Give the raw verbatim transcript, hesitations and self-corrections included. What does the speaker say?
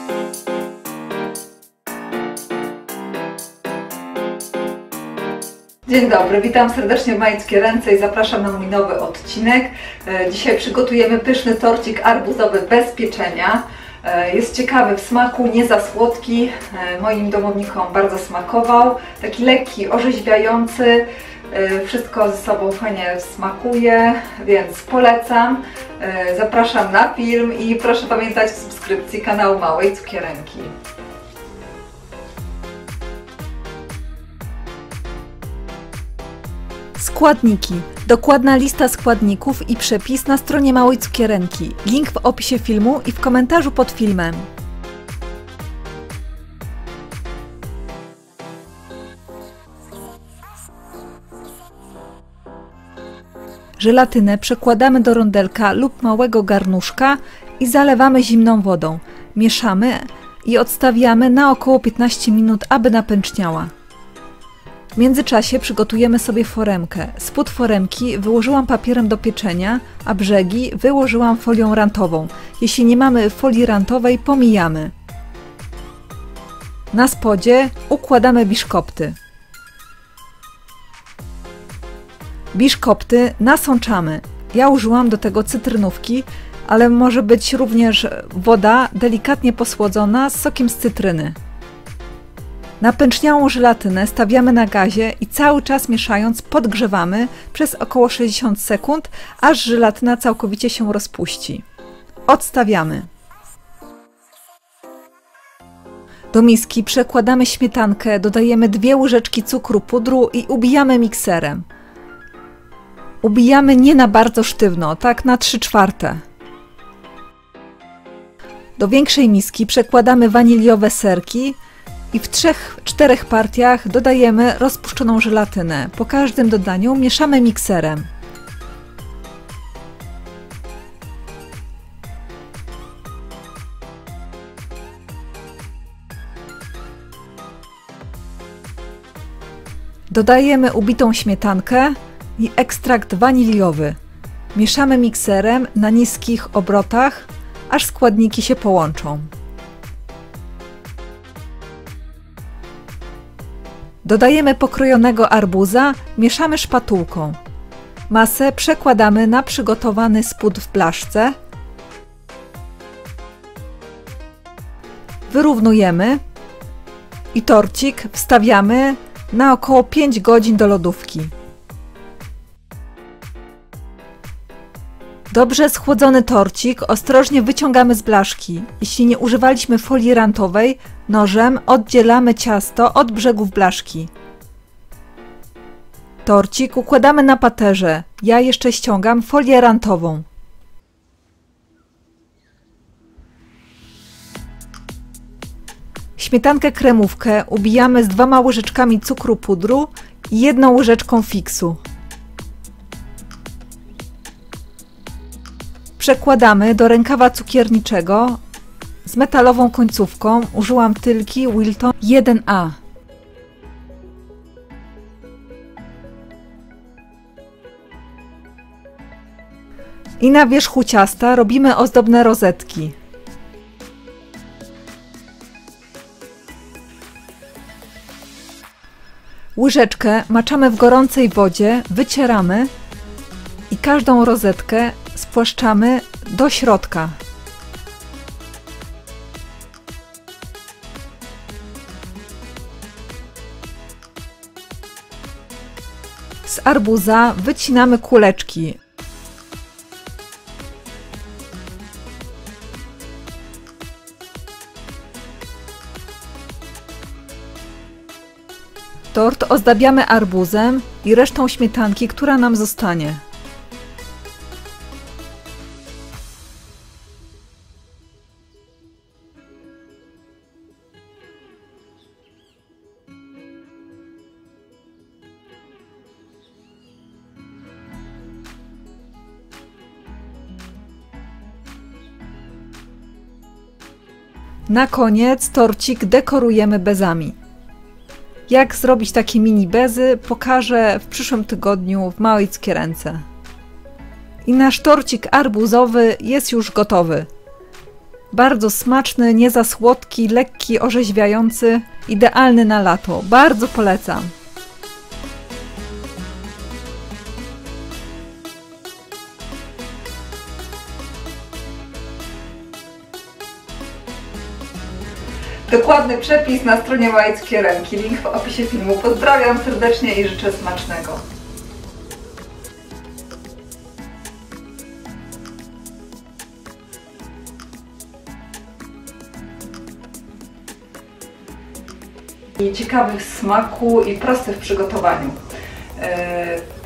Dzień dobry, witam serdecznie w mojej cukierence i zapraszam na mój nowy odcinek. Dzisiaj przygotujemy pyszny torcik arbuzowy bez pieczenia. Jest ciekawy w smaku, nie za słodki, moim domownikom bardzo smakował. Taki lekki, orzeźwiający, wszystko ze sobą fajnie smakuje, więc polecam. Zapraszam na film i proszę pamiętać o subskrypcji kanału Małej Cukierenki. Składniki. Dokładna lista składników i przepis na stronie Małej Cukierenki. Link w opisie filmu i w komentarzu pod filmem. Żelatynę przekładamy do rondelka lub małego garnuszka i zalewamy zimną wodą. Mieszamy i odstawiamy na około piętnaście minut, aby napęczniała. W międzyczasie przygotujemy sobie foremkę. Spód foremki wyłożyłam papierem do pieczenia, a brzegi wyłożyłam folią rantową. Jeśli nie mamy folii rantowej, pomijamy. Na spodzie układamy biszkopty. Biszkopty nasączamy. Ja użyłam do tego cytrynówki, ale może być również woda delikatnie posłodzona z sokiem z cytryny. Napęczniałą żelatynę stawiamy na gazie i cały czas mieszając podgrzewamy przez około sześćdziesiąt sekund, aż żelatyna całkowicie się rozpuści. Odstawiamy. Do miski przekładamy śmietankę, dodajemy dwie łyżeczki cukru pudru i ubijamy mikserem. Ubijamy nie na bardzo sztywno, tak na trzy czwarte. Do większej miski przekładamy waniliowe serki i w trzech czterech partiach dodajemy rozpuszczoną żelatynę. Po każdym dodaniu mieszamy mikserem. Dodajemy ubitą śmietankę i ekstrakt waniliowy. Mieszamy mikserem na niskich obrotach, aż składniki się połączą. Dodajemy pokrojonego arbuza, mieszamy szpatułką. Masę przekładamy na przygotowany spód w blaszce. Wyrównujemy i torcik wstawiamy na około pięć godzin do lodówki. Dobrze schłodzony torcik ostrożnie wyciągamy z blaszki. Jeśli nie używaliśmy folii rantowej, nożem oddzielamy ciasto od brzegów blaszki. Torcik układamy na paterze. Ja jeszcze ściągam folię rantową. Śmietankę kremówkę ubijamy z dwoma łyżeczkami cukru pudru i jedną łyżeczką fiksu. Przekładamy do rękawa cukierniczego z metalową końcówką. Użyłam tylki Wilton jeden A. I na wierzchu ciasta robimy ozdobne rozetki. Łyżeczkę maczamy w gorącej wodzie, wycieramy i każdą rozetkę spłaszczamy do środka. Z arbuza wycinamy kuleczki. Tort ozdabiamy arbuzem i resztą śmietanki, która nam zostanie. Na koniec torcik dekorujemy bezami. Jak zrobić takie mini bezy, pokażę w przyszłym tygodniu w Małej Cukierence. I nasz torcik arbuzowy jest już gotowy. Bardzo smaczny, nie za słodki, lekki, orzeźwiający, idealny na lato. Bardzo polecam. Dokładny przepis na stronie Majeckie Ręki. Link w opisie filmu. Pozdrawiam serdecznie i życzę smacznego. I ciekawy w smaku i prosty w przygotowaniu.